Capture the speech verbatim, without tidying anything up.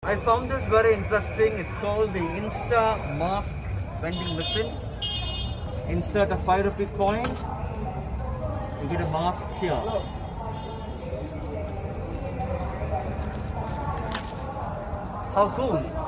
I found this very interesting. It's called the Insta Mask Vending Machine. Insert a five rupee coin. You get a mask here. How cool!